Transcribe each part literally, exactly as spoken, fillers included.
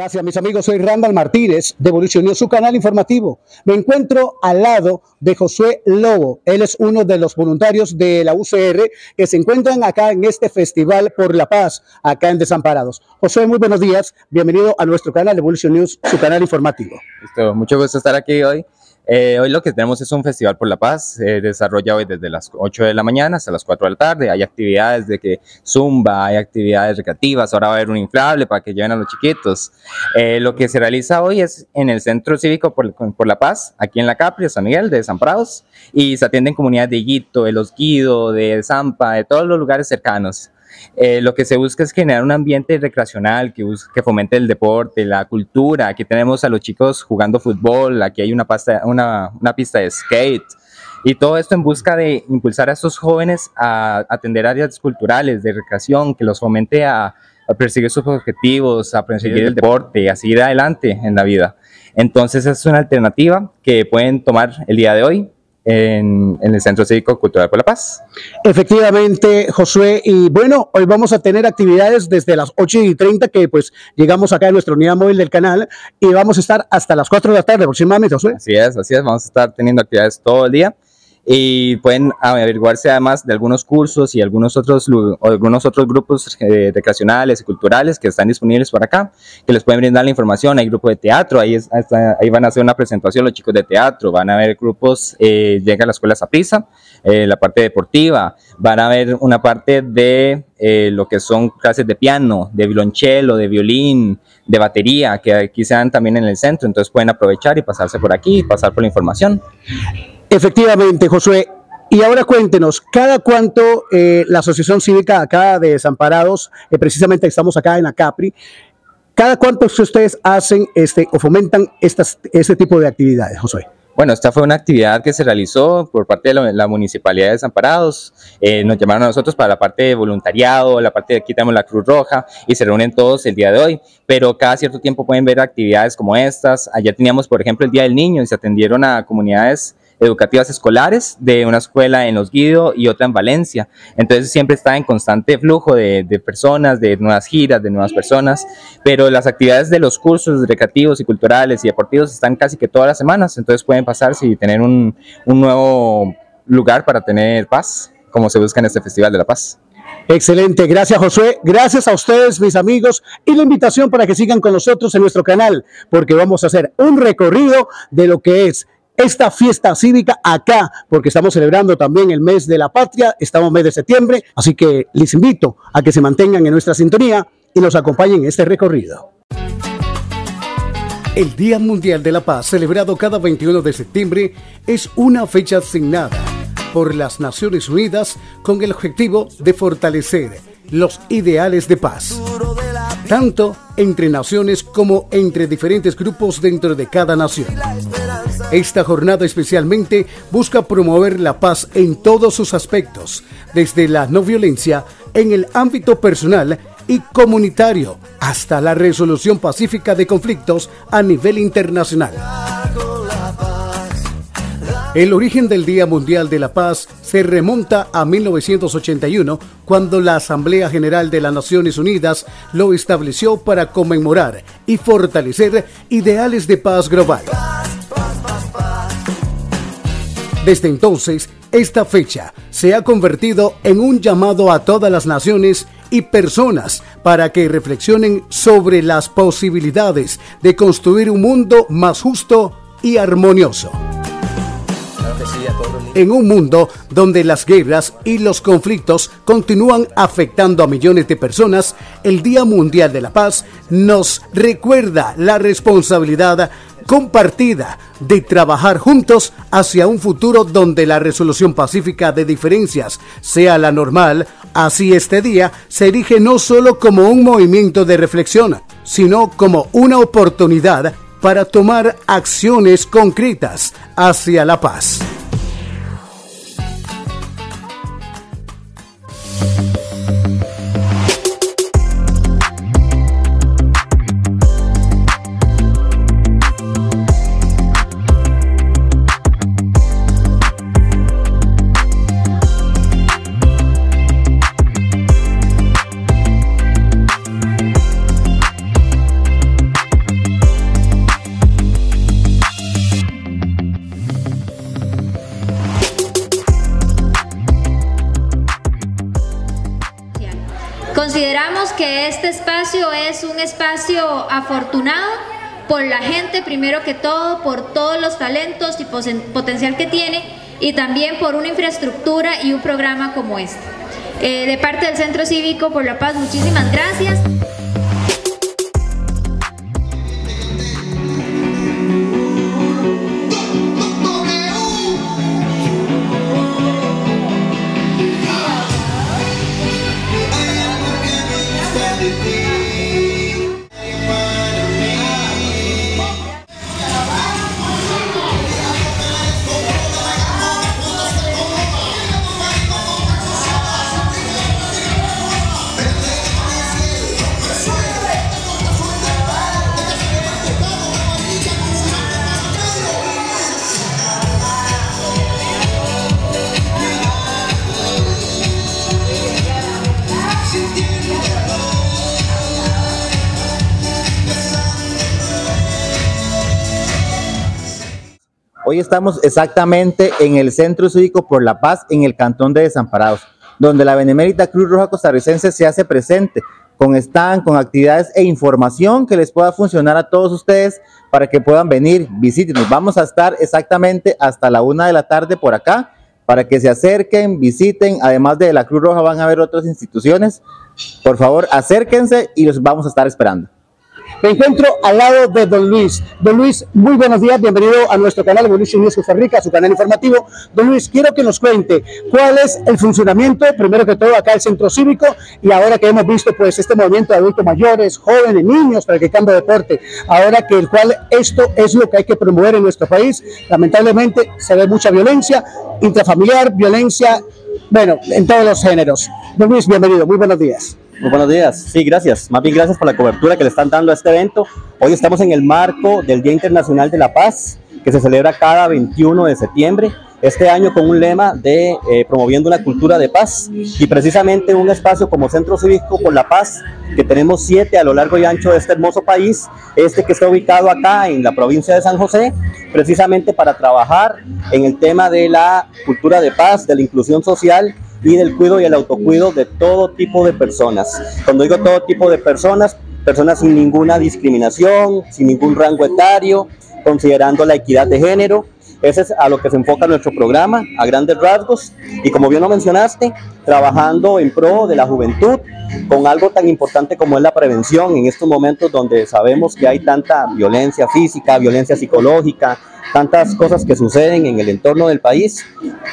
Gracias, mis amigos. Soy Randall Martínez de Evolution News, su canal informativo. Me encuentro al lado de Josué Lobo. Él es uno de los voluntarios de la U C R que se encuentran acá en este Festival por la Paz, acá en Desamparados. Josué, muy buenos días. Bienvenido a nuestro canal Evolution News, su canal informativo. Listo, mucho gusto estar aquí hoy. Eh, hoy lo que tenemos es un Festival por la Paz, eh, desarrolla hoy desde las ocho de la mañana hasta las cuatro de la tarde. Hay actividades de que zumba, hay actividades recreativas, ahora va a haber un inflable para que lleven a los chiquitos. Eh, lo que se realiza hoy es en el Centro Cívico por, por la Paz, aquí en la Capri, San Miguel de Desamparados, y se atienden comunidades de Higuito, de Los Guido, de Zampa, de todos los lugares cercanos. Eh, lo que se busca es generar un ambiente recreacional que, que fomente el deporte, la cultura. Aquí tenemos a los chicos jugando fútbol, aquí hay una, pasta, una, una pista de skate, y todo esto en busca de impulsar a estos jóvenes a atender áreas culturales, de recreación, que los fomente a, a perseguir sus objetivos, a perseguir el deporte, a seguir adelante en la vida. Entonces es una alternativa que pueden tomar el día de hoy En, en el Centro Cívico Cultural por la Paz. Efectivamente, Josué, y bueno, hoy vamos a tener actividades desde las ocho y treinta, que pues llegamos acá en nuestra unidad móvil del canal, y vamos a estar hasta las cuatro de la tarde aproximadamente, Josué. Así es, así es, vamos a estar teniendo actividades todo el día, y pueden averiguarse además de algunos cursos y algunos otros, o algunos otros grupos eh, recreacionales y culturales que están disponibles por acá, que les pueden brindar la información. Hay grupo de teatro, ahí, es, ahí van a hacer una presentación los chicos de teatro, van a haber grupos, eh, llega a la escuela Saprissa, eh, la parte deportiva, van a ver una parte de eh, lo que son clases de piano, de violonchelo, de violín, de batería, que aquí se dan también en el centro, entonces pueden aprovechar y pasarse por aquí y pasar por la información. Efectivamente, Josué. Y ahora cuéntenos, ¿cada cuánto eh, la Asociación Cívica acá de Desamparados, eh, precisamente estamos acá en la Capri, cada cuánto ustedes hacen este, o fomentan estas, este tipo de actividades, Josué? Bueno, esta fue una actividad que se realizó por parte de la, la Municipalidad de Desamparados. Eh, nos llamaron a nosotros para la parte de voluntariado, la parte de aquí tenemos la Cruz Roja, y se reúnen todos el día de hoy, pero cada cierto tiempo pueden ver actividades como estas. Allá teníamos, por ejemplo, el Día del Niño, y se atendieron a comunidades educativas escolares de una escuela en Los Guido y otra en Valencia. Entonces siempre está en constante flujo de, de personas, de nuevas giras, de nuevas personas, pero las actividades de los cursos recreativos y culturales y deportivos están casi que todas las semanas, entonces pueden pasarse y tener un, un nuevo lugar para tener paz, como se busca en este Festival de la Paz. Excelente, gracias Josué, gracias a ustedes mis amigos, y la invitación para que sigan con nosotros en nuestro canal, porque vamos a hacer un recorrido de lo que es esta fiesta cívica acá, porque estamos celebrando también el mes de la patria, estamos en mes de septiembre, así que les invito a que se mantengan en nuestra sintonía y nos acompañen en este recorrido. El Día Mundial de la Paz, celebrado cada veintiuno de septiembre, es una fecha asignada por las Naciones Unidas con el objetivo de fortalecer los ideales de paz, tanto entre naciones como entre diferentes grupos dentro de cada nación. Esta jornada especialmente busca promover la paz en todos sus aspectos, desde la no violencia en el ámbito personal y comunitario hasta la resolución pacífica de conflictos a nivel internacional. El origen del Día Mundial de la Paz se remonta a mil novecientos ochenta y uno, cuando la Asamblea General de las Naciones Unidas lo estableció para conmemorar y fortalecer ideales de paz global. Desde entonces, esta fecha se ha convertido en un llamado a todas las naciones y personas para que reflexionen sobre las posibilidades de construir un mundo más justo y armonioso. En un mundo donde las guerras y los conflictos continúan afectando a millones de personas, el Día Mundial de la Paz nos recuerda la responsabilidad compartida de trabajar juntos hacia un futuro donde la resolución pacífica de diferencias sea la normal. Así, este día se erige no solo como un movimiento de reflexión, sino como una oportunidad para tomar acciones concretas hacia la paz. Consideramos que este espacio es un espacio afortunado por la gente, primero que todo, por todos los talentos y potencial que tiene, y también por una infraestructura y un programa como este. Eh, de parte del Centro Cívico por la Paz, muchísimas gracias. Hoy estamos exactamente en el Centro Cívico por la Paz, en el Cantón de Desamparados, donde la Benemérita Cruz Roja Costarricense se hace presente, con stand, con actividades e información que les pueda funcionar a todos ustedes para que puedan venir, visítenos. Vamos a estar exactamente hasta la una de la tarde por acá, para que se acerquen, visiten. Además de la Cruz Roja van a haber otras instituciones. Por favor, acérquense y los vamos a estar esperando. Me encuentro al lado de don Luis. Don Luis, muy buenos días, bienvenido a nuestro canal Evolution News Costa Rica, su canal informativo. Don Luis, quiero que nos cuente cuál es el funcionamiento, primero que todo, acá el Centro Cívico, y ahora que hemos visto pues este movimiento de adultos mayores, jóvenes, niños, para que cambie de deporte, ahora que el cual esto es lo que hay que promover en nuestro país. Lamentablemente se ve mucha violencia intrafamiliar, violencia, bueno, en todos los géneros. Don Luis, bienvenido, muy buenos días. Muy buenos días, sí, gracias, más bien gracias por la cobertura que le están dando a este evento. Hoy estamos en el marco del Día Internacional de la Paz, que se celebra cada veintiuno de septiembre, este año con un lema de eh, promoviendo una cultura de paz, y precisamente un espacio como Centro Cívico por la Paz, que tenemos siete a lo largo y ancho de este hermoso país, este que está ubicado acá en la provincia de San José, precisamente para trabajar en el tema de la cultura de paz, de la inclusión social y del cuidado y el autocuido de todo tipo de personas. Cuando digo todo tipo de personas, personas sin ninguna discriminación, sin ningún rango etario, considerando la equidad de género. Ese es a lo que se enfoca nuestro programa, a grandes rasgos, y como bien lo mencionaste, trabajando en pro de la juventud, con algo tan importante como es la prevención en estos momentos donde sabemos que hay tanta violencia física, violencia psicológica, tantas cosas que suceden en el entorno del país.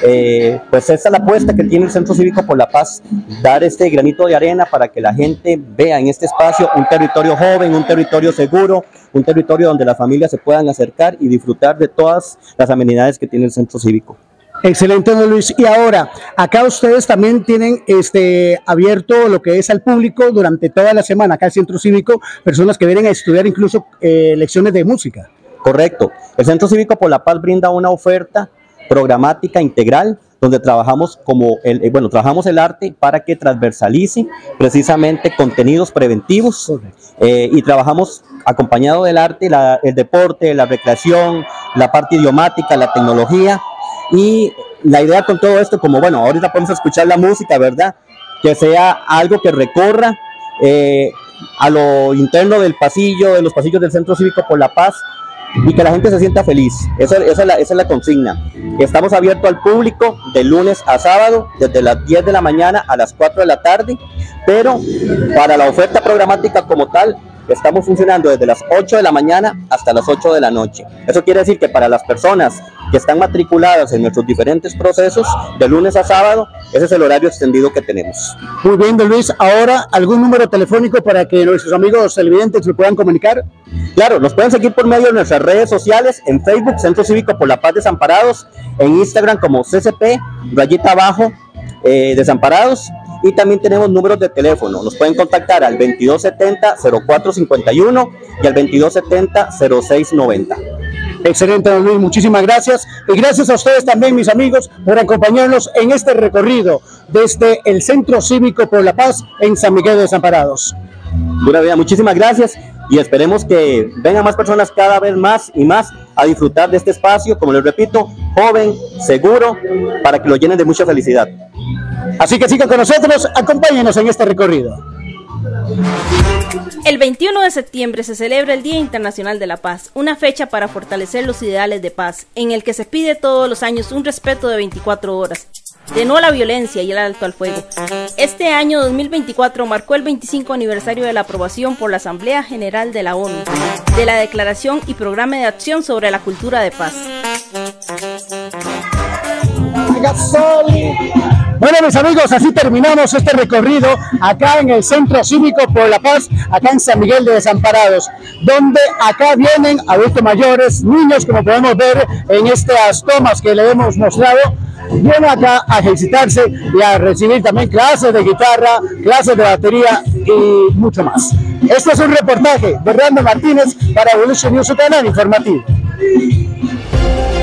Eh, pues esa es la apuesta que tiene el Centro Cívico por la Paz, dar este granito de arena para que la gente vea en este espacio un territorio joven, un territorio seguro, un territorio donde las familias se puedan acercar y disfrutar de todas las amenidades que tiene el Centro Cívico. Excelente, don Luis. Y ahora, acá ustedes también tienen este abierto lo que es al público durante toda la semana, acá el Centro Cívico, personas que vienen a estudiar incluso eh, lecciones de música. Correcto. El Centro Cívico por la Paz brinda una oferta programática integral donde trabajamos como el, eh, bueno, trabajamos el arte para que transversalice precisamente contenidos preventivos, eh, y trabajamos acompañado del arte, la, el deporte, la recreación, la parte idiomática, la tecnología, y la idea con todo esto, como bueno, ahorita podemos escuchar la música, ¿verdad? Que sea algo que recorra eh, a lo interno del pasillo, de los pasillos del Centro Cívico por la Paz, y que la gente se sienta feliz. Esa, esa, es la, esa es la consigna. Estamos abiertos al público de lunes a sábado, desde las diez de la mañana a las cuatro de la tarde, pero para la oferta programática como tal, estamos funcionando desde las ocho de la mañana hasta las ocho de la noche. Eso quiere decir que para las personas que están matriculadas en nuestros diferentes procesos, de lunes a sábado, ese es el horario extendido que tenemos. Muy bien, don Luis. Ahora, ¿algún número telefónico para que nuestros amigos televidentes se puedan comunicar? Claro, nos pueden seguir por medio de nuestras redes sociales, en Facebook, Centro Cívico por la Paz Desamparados, en Instagram como C C P, rayita abajo, eh, Desamparados, y también tenemos números de teléfono. Nos pueden contactar al veintidós setenta, cero cuatro cincuenta y uno y al veintidós setenta, cero seis noventa. Excelente, don Luis, muchísimas gracias. Y gracias a ustedes también, mis amigos, por acompañarnos en este recorrido desde el Centro Cívico por la Paz en San Miguel de Desamparados. Buena vida, muchísimas gracias, y esperemos que vengan más personas cada vez más y más a disfrutar de este espacio, como les repito, joven, seguro, para que lo llenen de mucha felicidad. Así que sigan con nosotros, acompáñenos en este recorrido. El veintiuno de septiembre se celebra el Día Internacional de la Paz, una fecha para fortalecer los ideales de paz, en el que se pide todos los años un respeto de veinticuatro horas, de no a la violencia y el alto al fuego. Este año dos mil veinticuatro marcó el veinticinco aniversario de la aprobación por la Asamblea General de la ONU, de la Declaración y Programa de Acción sobre la Cultura de Paz. Bueno, mis amigos, así terminamos este recorrido acá en el Centro Cívico por la Paz, acá en San Miguel de Desamparados, donde acá vienen adultos mayores, niños, como podemos ver en estas tomas que le hemos mostrado, vienen acá a ejercitarse y a recibir también clases de guitarra, clases de batería y mucho más. Este es un reportaje de Rando Martínez para Evolution News, su canal informativo.